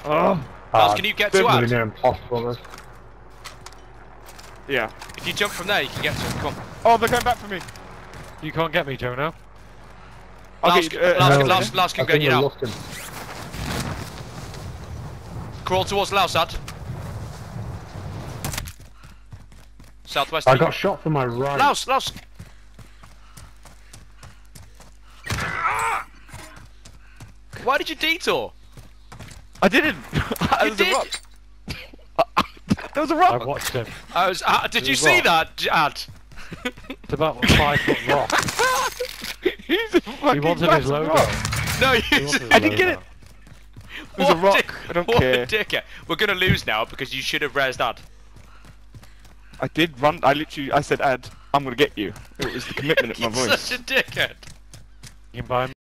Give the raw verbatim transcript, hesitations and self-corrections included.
Oh. Lars, can you get to Really Ad? near impossible. This. Yeah. If you jump from there, you can get to him. Come on. Oh, they're going back for me. You can't get me, Jonah. I'll Lars, get you, uh, Lars, no. Lars, Lars can I get think you we now. lost him. Crawl towards Laos, Ad. Southwest. I got shot from my right. Laos, Laos. Why did you detour? I didn't. there You was did. a rock. There was a I rock. watched him. I was. Uh, did you It was see rock. that, Ad? It's about a five foot rock. He's a He fucking wanted his massive logo. rock. No, He you. wanted his I didn't get logo. it. There's a What rock. dick- I don't what care. a dickhead. We're gonna lose now because you should have rezzed Ad. I did run. I literally. I said, Ad, I'm gonna get you. It was the commitment of my You're voice. such a dickhead. You can buy